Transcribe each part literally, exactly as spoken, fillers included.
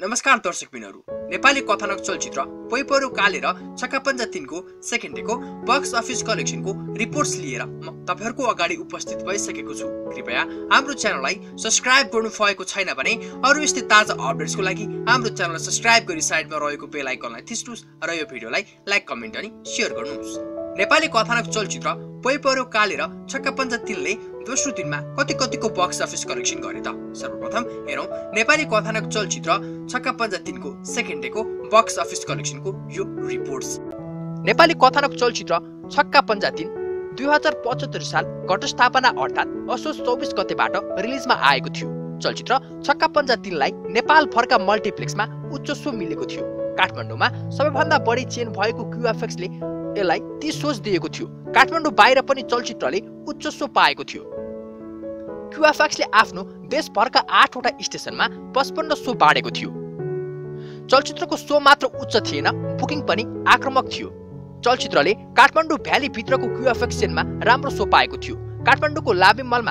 नमस्कार दर्शकबिनहरु, नेपाली कथानक चलचित्र पोइ पर्यो काले र छक्का पञ्जा तीन को सेकेन्ड डेको बक्स अफिस कलेक्सनको रिपोर्ट्स लिएर म तपाईहरुको अगाडि उपस्थित भइसकेको छु। कृपया हाम्रो च्यानललाई सब्स्क्राइब गर्नु भएको छैन भने अरु यस्तै ताजा अपडेट्सको लागि हाम्रो च्यानललाई सब्स्क्राइब गरी साइडमा रहेको बेल आइकनलाई थिच्नुस् र यो भिडियोलाई लाइक कमेन्ट अनि शेयर गर्नुस्। नेपाली कथानक चलचित्र पोइ पर्यो काले र छक्का पञ्जा तीन ले दोस्रो दिनमा कति कतिको बक्स अफिस कलेक्सन गरे त? सर्वप्रथम हेरौं नेपाली कथानक चलचित्र छक्का पञ्जा तीन को सेकेन्ड डेको बक्स अफिस कलेक्सनको यो रिपोर्ट्स। नेपाली कथानक चलचित्र छक्का पञ्जा तीन दुई हजार पचहत्तर साल घटस्थापना अर्थात् असोज चौबिस गतेबाट रिलिजमा आएको थियो। चलचित्र छक्का पञ्जा तीन लाई नेपाल भरका मल्टिप्लेक्समा उच्च सो मिलेको थियो। काठमाडौँमा सबैभन्दा बढी चेन भएको क्यूएफएक्स ले यसलाई तीस सोज दिएको थियो। काठमाडौँ बाहिर पनि चलचित्रले उच्च सो पाएको थियो। क्यूएफएक्स ले आफ्नो देशभरका आठ वटा स्टेशनमा पचपन्न सो बाँडेको थियो। चलचित्रको सो मात्र उच्च थिएन, बुकिङ पनि आक्रामक थियो। चलचित्रले काठमाडौँ भ्याली भित्रको क्यूएफएक्स चेनमा राम्रो सो पाएको थियो। काठमाडौँको लाबिम मलमा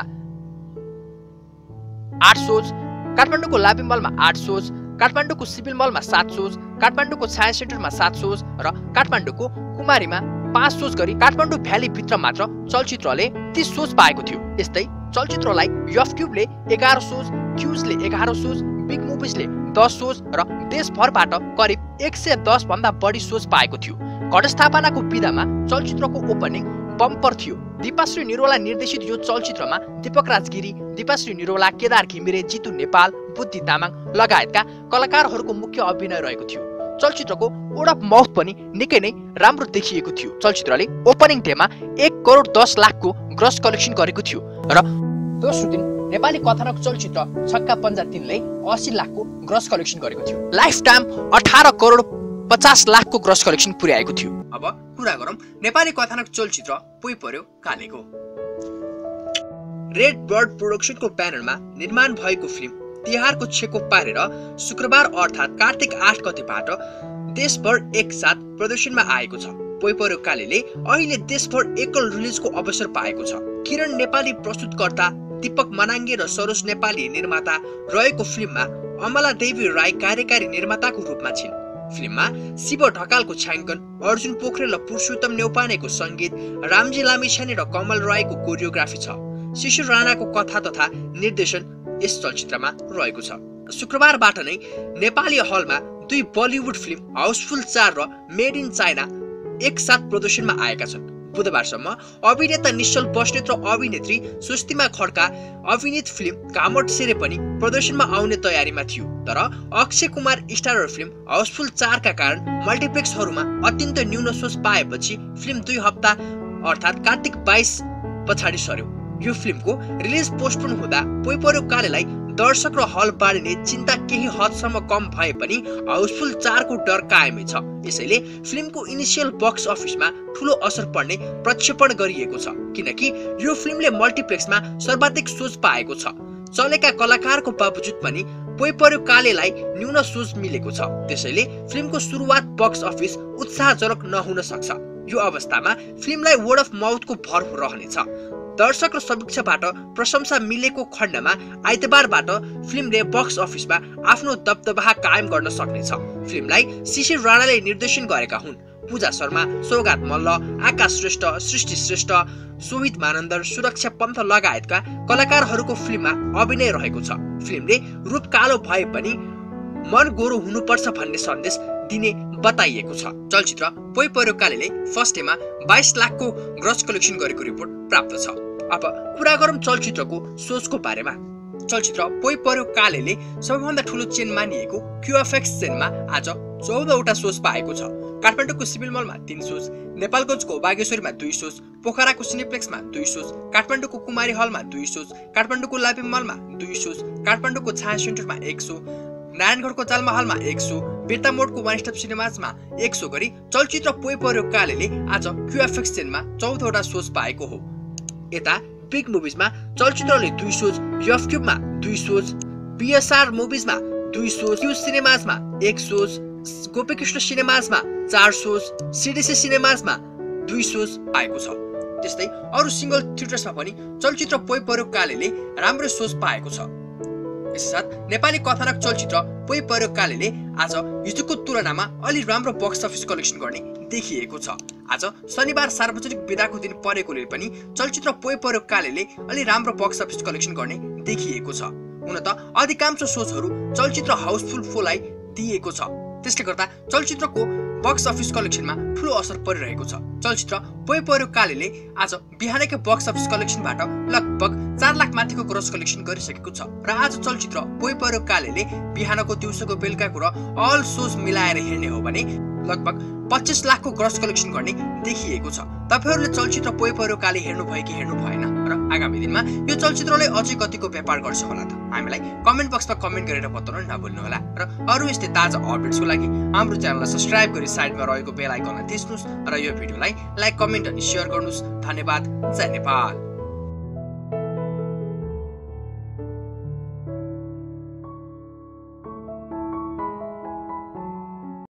आठ सोज, काठमाडौँको लाबिम मलमा आठ सोज, काठमाडौँको सिभिल मलमा सात सोज, काठमाडौँको छाया सेन्टरमा सात सोज र काठमाडौँको कुमारीमा पाँच सोज गरी काठमाडौँ भ्याली भित्र मात्र चलचित्रले तीस सोज पाएको थियो। यस्तै चलचित्रलाई यफट्युबले एघार सोज, क्युजले एघार सोज, बिग मुभिजले दस सोज र देशभरबाट करिब एक सय दस भन्दा बढी सोज पाएको थियो। घटस्थापनाको बिदामा चलचित्रको ओपनिङ बम्पर थियो। दीपाश्री निरोला निर्देशित यो चलचित्रमा दीपक राजगिरी, दीपाश्री निरोला, केदार घिमिरे, जितु नेपाल, बुद्धि तामाङ लगायतका कलाकारहरूको मुख्य अभिनय रहेको थियो। चलचित्रको वर्ड अफ माउथ पनि निकै नै राम्रो देखिएको थियो। चलचित्रले ओपनिङ डेमा एक करोड दस लाखको ग्रस कलेक्सन गरेको थियो र दोस्रो दिन नेपाली कथानक चलचित्र छक्का पञ्जा तीन ले अस्सी लाखको ग्रस कलेक्सन गरेको थियो। लाइफ टाइम अठार करोड पचास लाखको ग्रस कलेक्सन पुर्याएको थियो। अब कुरा गरौँ नेपाली कथानक चलचित्र पोइ पर्यो कालेको। रेड बर्ड प्रोडक्सनको ब्यानरमा निर्माण भएको फिल्म तिहारको छेको पारेर शुक्रबार अर्थात् कार्तिक आठ गतेबाट देशभर एकसाथ प्रदर्शनमा आएको छ। पोइ पर्यो कालेले अहिले देशभर एकल रिलिजको अवसर पाएको छ। किरण नेपाली प्रस्तुतकर्ता, दीपक मनाङ्गे र सरोज नेपाली निर्माता रहेको फिल्ममा अमला देवी राई कार्यकारी निर्माताको रूपमा छिन्। फिल्ममा शिव ढकालको छायाङ्कन, अर्जुन पोखरेल र पुरुषोत्तम नेउपानेको संगीत, रामजी लामिछाने र कमल राईको कोरियोग्राफी छ। शिशिर राणाको कथा तथा निर्देशन यस चलचित्रमा रहेको छ। शुक्रबारबाट नै नेपाली हलमा दुई बलिउड फिल्म हाउसफुल चार र मेड इन चाइना एकसाथ प्रदर्शनमा आएका छन्। बुधबारसम्म अभिनेता निश्चल बस्नेत र अभिनेत्री सुस्तिमा खड्का अभिनीत फिल्म घामट सेरे पनि प्रदर्शनमा आउने तयारीमा थियो। तर Akshay Kumar starrer film Housefull चार का कारण मल्टिप्लेक्सहरूमा अत्यन्त न्यून सोच पाएपछि फिल्म दुई हप्ता अर्थात् कार्तिक बाइस पछाडि सर्यो। यो फिल्मको रिलिज पोस्टपोन हुँदा पोइ पर्यो कालेलाई दर्शक र हल बाँडिने चिन्ता केही हदसम्म कम भए पनि हाउसफुल चार को डर कायमै छ। यसैले फिल्मको इनिसियल बक्स अफिसमा ठूलो असर पर्ने प्रक्षेपण गरिएको छ, किनकि यो फिल्मले मल्टिप्लेक्समा सर्वाधिक सोच पाएको छ। चलेका कलाकारको बावजुद पनि पोइ पर्यो कालेलाई न्यून सोच मिलेको छ। त्यसैले फिल्मको सुरुवात बक्स अफिस उत्साहजनक नहुन सक्छ। यो अवस्थामा फिल्मलाई वर्ड अफ माउथको भर रहनेछ। दर्शक र समीक्षाबाट प्रशंसा मिलेको खण्डमा आइतबारबाट फिल्मले बक्स अफिसमा आफ्नो दबदबा कायम गर्न सक्नेछ। फिल्मलाई शिशिर राणाले निर्देशन गरेका हुन्। पूजा शर्मा, सौगात मल्ल, आकाश श्रेष्ठ, सृष्टि श्रेष्ठ, सोहित मानन्दर, सुरक्षा पन्थ लगायतका कलाकारहरूको फिल्ममा अभिनय रहेको छ। फिल्मले रूप कालो भए पनि मन गोरो हुनुपर्छ भन्ने सन्देश दिने बताइएको छ। चलचित्र पोइ पर्यो कालेले फर्स्ट डेमा बाइस लाखको ग्रस कलेक्सन गरेको रिपोर्ट प्राप्त छ। अब कुरा गरौँ चलचित्रको सोचको बारेमा। चलचित्र पोइ पर्यो कालेले सबैभन्दा ठूलो चेन मानिएको क्यूएफएक्स चेनमा आज चौध वटा सोच पाएको छ। काठमाडौँको सिभिल मलमा तीन सोच, नेपालगञ्जको बागेश्वरीमा दुई सोच, पोखराको सिनेप्लेक्समा दुई सोच, काठमाडौँको कुमारी हलमा दुई सोच, काठमाडौँको लाबिम मलमा दुई सोच, काठमाडौँको छाया सेन्टरमा एक सो, नारायणगढको जालमा हलमा एक सो, बेता मोडको वान स्टप सिनेमाजमा एक सो गरी चलचित्र पोइ पर्यो कालेले आज क्यूएफएक्स चेनमा चौध वटा सोच पाएको हो। यता बिग मुभिजमा चलचित्रले दुई सोच, यफट्युबमा दुई सोच, बीएसआर मुभिजमा दुई सोच, क्यू सिनेमाजमा एक सोच, गोपीकृष्ण सिनेमाजमा चार सोच, सीडीसी सिनेमाजमा दुई सोच पाएको छ। त्यस्तै अरु सिंगल थिएटर्समा पनि चलचित्र पोइ पर्यो कालेले राम्रो सोच पाएको छ। यससाथ नेपाली कथानक चलचित्र पोइ पर्यो कालेले आज हिजोको तुलनामा अलि राम्रो बक्स अफिस कलेक्सन गर्ने देखिएको छ। आज शनिबार सार्वजनिक बिदाको दिन परेकोले पनि चलचित्र पोइ पर्यो कालेले अलि राम्रो बक्स अफिस कलेक्सन गर्ने देखिएको छ। हुन त अधिकांश सोचहरू चलचित्र हाउसफुल फोलाई दिएको छ, त्यसले गर्दा चलचित्रको बक्स अफिस कलेक्सनमा ठूलो असर परिरहेको छ। चलचित्र पोइ पर्यो कालेले आज बिहानकै बक्स अफिस कलेक्सनबाट लगभग चार लाख माथिको ग्रोस कलेक्सन गरिसकेको छ र आज चलचित्र पोइ पर्यो कालेले बिहानको दिउँसोको बेलुकाको र अल सोज मिलाएर हेर्ने हो भने लगभग पच्चीस लाखको ग्रोस कलेक्सन गर्ने देखिएको छ। तपाईहरूले चलचित्र पोइ पर्यो काले हेर्नु भयो कि हेर्नु भएन र आगामी दिनमा यो चलचित्रले अझै कतिको व्यापार गर्छ होला त हामीलाई कमेन्ट बक्समा कमेन्ट गरेर बताउन नभुल्नु होला र अरू यस्तै ताजा अपडेट्सको लागि हाम्रो च्यानललाई सब्स्क्राइब गरी साइडमा रहेको बेल आइकनलाई थिच्नुस् र यो भिडियोलाई लाइक कमेन्ट अनि शेयर गर्नुस्। धन्यवाद। जय नेपाल।